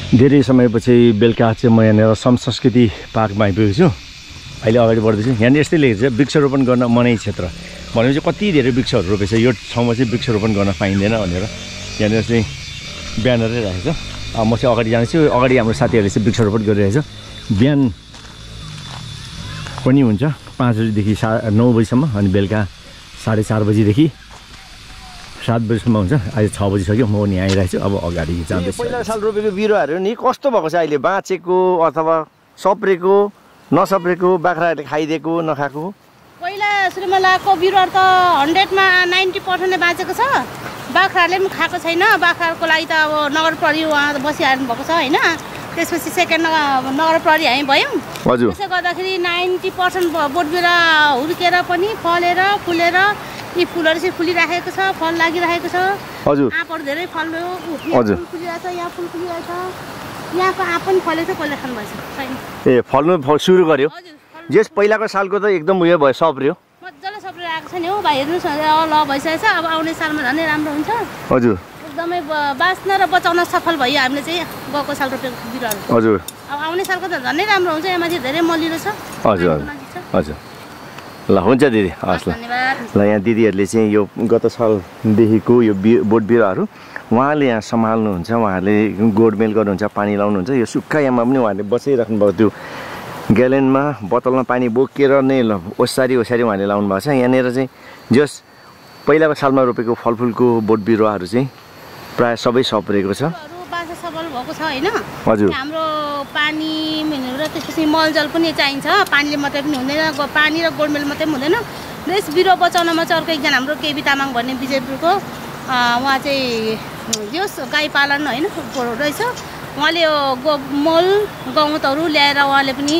धेरै समयपछि बेलुका चाहिँ म यहाँनिर संस्कृति पार्कमा आइपुगेको छु। अहिले अगाडि बढ्दैछु। यहाँनिर यस्तै लेखेको छ वृक्षारोपण गर्न मनाही क्षेत्र भनेपछि कति धेरै वृक्षहरू रोपेछ। यो ठाउँमा चाहिँ वृक्षारोपण गर्न पाइँदैन भनेर यहाँनिर चाहिँ ब्यानरै राखेको छ। म चाहिँ अगाडि जानेछु। अगाडि हाम्रो साथीहरूले चाहिँ वृक्षारोपण गरिरहेछ। बिहान पनि हुन्छ 5 बजीदेखि 9 बजीसम्म अनि बेलुका 4:30 बजीदेखि 7 बजीसम्म हुन्छ। अहिले 6 बजिसक्यो। म नि आइरहेको छु। अब अगाडि जाँदैछु। पहिला साल रोपेको बिरुवाहरू नि कस्तो भएको छ अहिले? बाँचेको अथवा सप्रेको नसप्रेको, बाख्राहरूले खाइदिएको नखाएको? पहिला सुरुमा लगाएको बिरुवा त 100मा 90% नै बाँचेको छ। बाख्राहरूले पनि खाएको छैन। बाख्राको लागि त अब नगर प्रहरी उहाँ बसिहाल्नु भएको छ होइन। त्यसपछि सेकेन्ड नगर प्रहरी हामी भयौँ। हजुर। त्यसले गर्दाखेरि 90% बोट बिरुवा हुर्केर पनि फलेर फुलेर यी फुलहरू चाहिँ फुलिराखेको छ, फल लागिरहेको छ। हजुर। आँपहरू धेरै फल्यो। हजुर। फुलिरहेछ, यहाँ फुल फुलिरहेछ। यहाँको आँप पनि फलेको छ, कसले खानु भएछ छैन। ए फल्नु सुरु गर्यो। जस पहिलाको सालको त एकदम उयो भयो, सप्रियो। मजाले सप्रेर आएको छ नि हौ भाइ, हेर्नुहोस् ल भइसकेछ। अब आउने सालमा झन् राम्रो हुन्छ। हजुर। एकदमै बाँच्न र बचाउन सफल भयो हामीले चाहिँ गएको साल रोपेको बिरुवाहरू। हजुर। अब आउने सालको त झनै राम्रो हुन्छ। यहाँ माथि धेरै मलिलो छ। हजुर हजुर। ल हुन्छ दिदी, हस् ल। ल यहाँ दिदीहरूले चाहिँ यो गत सालदेखिको यो बोट बिरुवाहरू उहाँले यहाँ सम्हाल्नुहुन्छ। उहाँहरूले गोडमेल गर्नुहुन्छ, पानी लाउनुहुन्छ। यो सुक्खा याममा पनि उहाँहरूले बसिराख्नु भएको त्यो ग्यालेनमा बोतलमा पानी बोकेर नै ओसारी उहाँले लाउनु भएको छ। यहाँनिर चाहिँ जस पहिलाको सालमा रोपेको फलफुलको बोट बिरुवाहरू चाहिँ प्राय सबै सप्रेको छ। बाँच्न सबल भएको छ होइन। हजुर। हाम्रो पानी र त्यसपछि मलजल पनि चाहिन्छ। पानीले मात्रै पनि हुँदैन, पानी र गोडमेल मात्रै पनि हुँदैन। र यस बिरुवा बचाउनमा चाहिँ अर्को एकजना हाम्रो केबी तामाङ भन्ने विजयपुरको उहाँ चाहिँ जस गाई पालन होइन रहेछ। उहाँले यो मल गहुँतहरू ल्याएर उहाँले पनि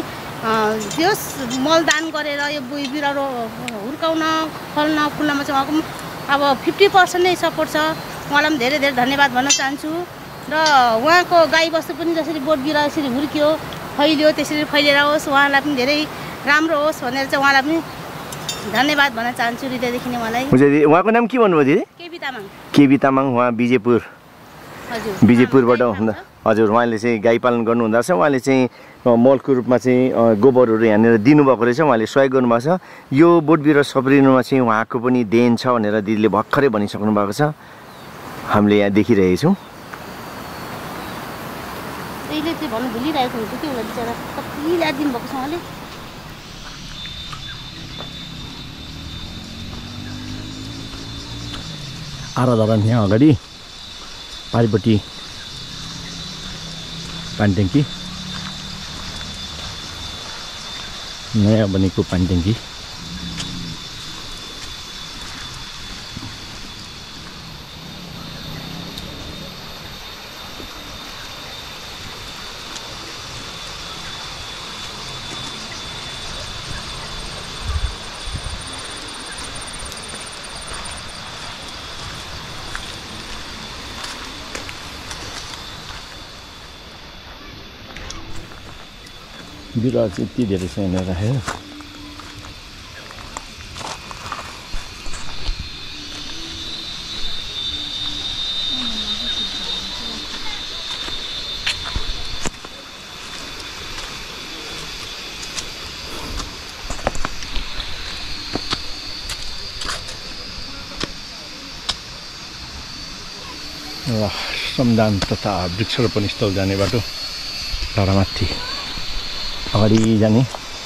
जस मलदान गरेर यो बिरुवा हुर्काउन फल्न फुल्नमा चाहिँ उहाँको अब 50% नै सपोर्ट छ। उहाँलाई पनि धेरै धेरै धन्यवाद भन्न चाहन्छु। र उहाँको गाईबस्तु पनि जसरी बोट बिरुवा यसरी हुर्कियो फैलियो त्यसरी फैलिएर होस्, उहाँलाई पनि धेरै राम्रो होस् भनेर चाहिँ उहाँलाई पनि धन्यवाद भन्न चाहन्छु हृदयदेखि नै उहाँलाई। उहाँको नाम के भन्नुभयो दिदी? केबी तामाङ। केबी तामाङ। उहाँ विजयपुर, हजुर विजयपुरबाट हुँदा। हजुर। उहाँले चाहिँ गाई पालन गर्नुहुँदो रहेछ। उहाँले चाहिँ मलको रूपमा चाहिँ गोबरहरू यहाँनिर दिनुभएको रहेछ। उहाँले सहयोग गर्नुभएको छ। यो बोट बिरुवा सप्रिनुमा चाहिँ उहाँको पनि देन छ भनेर दिदीले भर्खरै भनिसक्नु भएको छ। हामीले यहाँ देखिरहेछौँ। त्यसले चाहिँ भन्नु भुलिरहेको हुन्छ त्यो बिचरा, कति ल्याइदिनु भएको छ उहाँले। आराधरण यहाँ अगाडि पारिपट्टि पानी ट्याङ्की, नयाँ बनेको पानी ट्याङ्की। बिरुवा चाहिँ यति धेरै छ यहाँनिर राखेर। श्रमदान तथा वृक्षारोपण स्थल जाने बाटो टाढामाथि अगाडि जाने।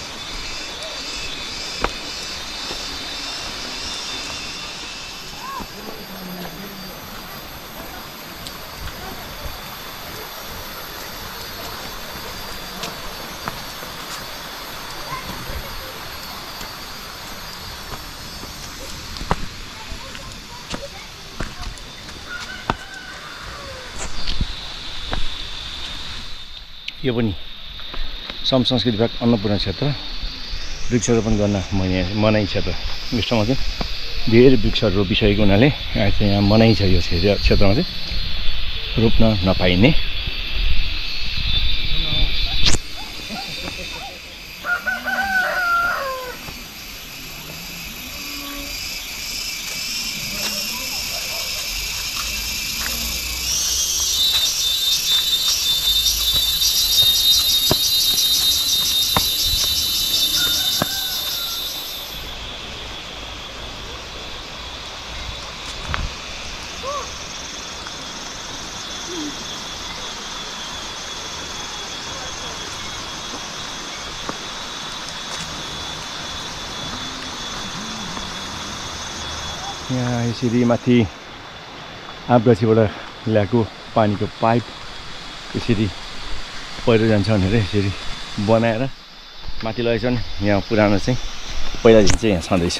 यो पनि सम संस्कृति विभाग अन्नपूर्ण क्षेत्र वृक्षारोपण गर्न मनाही क्षेत्र। यस ठाउँमा चाहिँ धेरै वृक्षहरू रोपिसकेको हुनाले यहाँ मनाही छ। यो क्षेत्रमा चाहिँ रोप्न नपाइने। यहाँ यसरी माथि आँपगाछीबाट ल्याएको पानीको पाइप यसरी पहिरो जान्छ भनेर यसरी बनाएर माथि लगेछन्। यहाँ पुरानो चाहिँ पहिलादेखि चाहिँ यहाँ छँदैछ।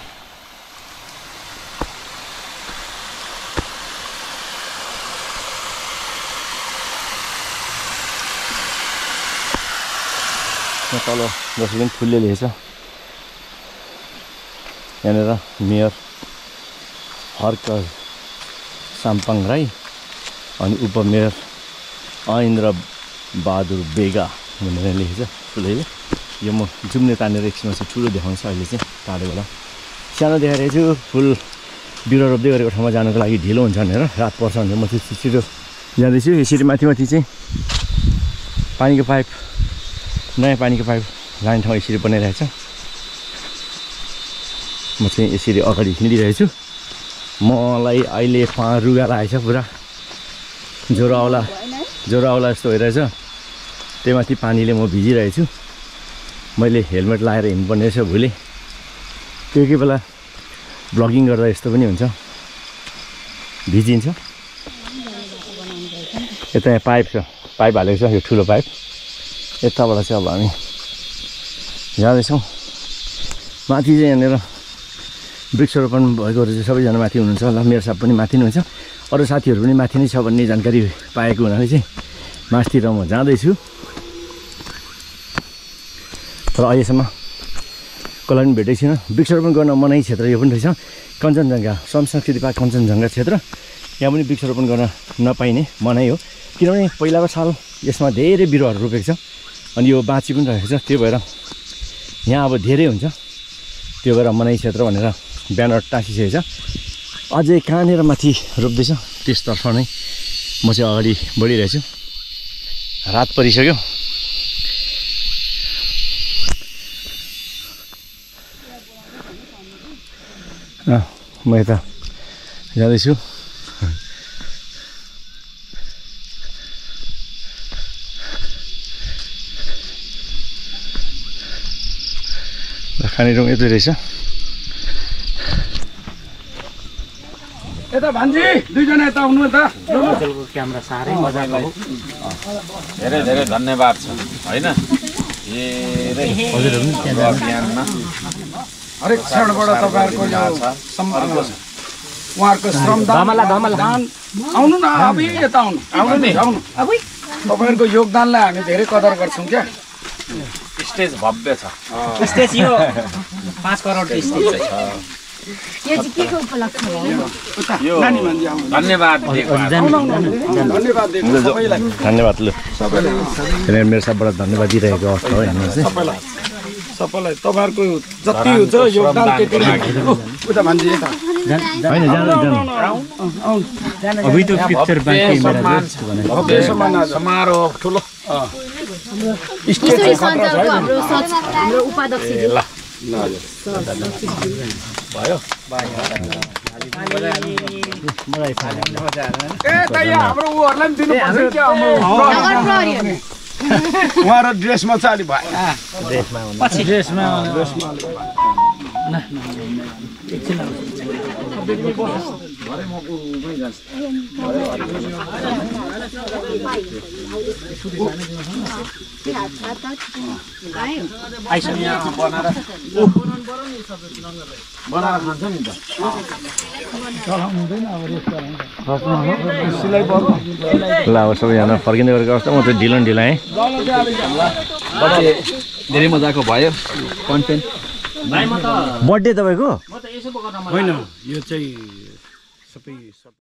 तल जसरी पनि फुलले लेखेछ। यहाँनिर मेयर हर्क साम्पाङ राई अनि उपमेयर ऐन्द्र बहादुर बेगा भनेर लेखेछ ठुलैले। यो म जुम्ने तानेर एकछिनमा चाहिँ ठुलो देखाउँछु। अहिले चाहिँ टाढो बेला सानो देखाइरहेको छु। फुल बिरुवा रोप्दै गरेको ठाउँमा जानुको लागि ढिलो हुन्छ भनेर रात पर्छ भनेर म चाहिँ छिटो जाँदैछु। यसरी माथि माथि चाहिँ पानीको पाइप, नयाँ पानीको पाइप लाने ठाउँ यसरी बनाइरहेछ। म चाहिँ यसरी अगाडि हिँडिरहेको छु। मलाई अहिले रुगा लागेछ पुरा, ज्वरो आउला जस्तो भइरहेछ। त्यही माथि पानीले म भिजिरहेको छु। मैले हेलमेट लगाएर हिँड्नुपर्ने रहेछ भोलि। कोही बेला ब्लगिङ गर्दा यस्तो पनि हुन्छ, भिजिन्छ। यता यहाँ पाइप छ, पाइप हालेको छ, यो ठुलो पाइप। यताबाट चाहिँ अब हामी जाँदैछौँ माथि। चाहिँ यहाँनिर वृक्षारोपण भएकोहरू चाहिँ सबैजना माथि हुनुहुन्छ होला। मेरो साहब पनि माथि नै हुन्छ, अरू साथीहरू पनि माथि नै छ भन्ने जानकारी पाएको हुनाले चाहिँ माथितिर म जाँदैछु। तर अहिलेसम्म कसलाई पनि भेटेको छैन। वृक्षारोपण गर्न मनाही क्षेत्र यो पनि रहेछ, कञ्चनजङ्घा श्रम संस्कृति पार्क कञ्चनजङ्घा क्षेत्र। यहाँ पनि वृक्षारोपण गर्न नपाइने मनाही हो, किनभने पहिलाको साल यसमा धेरै बिरुवाहरू रोपेको छ अनि यो बाँची पनि रहेको छ। त्यो भएर यहाँ अब धेरै हुन्छ, त्यो भएर मनाही क्षेत्र भनेर ब्यानर टाँसिसकेको छ। अझै कहाँनिर माथि रोप्दैछ त्यसतर्फ नै म चाहिँ अगाडि बढिरहेछु। रात परिसक्यो। म यता जाँदैछु। खाने ठाउँ यतै रहेछ। यता भान्जी दुईजना यता आउनु त। क्यामेरा साह्रै मजाको हो। धेरै धेरै धन्यवाद छ हैन। अभियानमा हरेक क्षणबाट तपाईँहरूको यो उहाँहरूको श्रमदान आउनु न, अब यता आउनु आउनु। तपाईँहरूको योगदानलाई हामी धेरै कदर गर्छौँ क्या। स्टेज भव्य छ। स्टेज यो 5 करोड स्टेज छ। यो चाहिँ के को उपलक्ष्य हो? यो धन्यवाद दिएको धन्यवाद ल सबैलाई। मेरो सबैबाट धन्यवाद दिइरहेको अवस्था हो। हेर्नु चाहिँ सबैलाई तपाईँहरूको जति हुन्छ योगदान त्यति नै उता भान्जी यता होइन अभी तो पिक्चर बाकी मेरा भव्य समारोह ठुलो स्टेज हाम्रो उपाध्यक्ष भयो। हाम्रो उहरूलाई पनि दिनुपर्छ क्या। उहाँहरू ड्रेसमा चाहिँ अलि भयो। ड्रेसमा बनाएर खान्छ नि त। ल अब सबैजना फर्किँदै गरेको अवस्था। म चाहिँ ढिलो आएँ। धेरै मजाको भयो कन्टेन्ट। बर्थडे तपाईँको होइन, यो चाहिँ सबै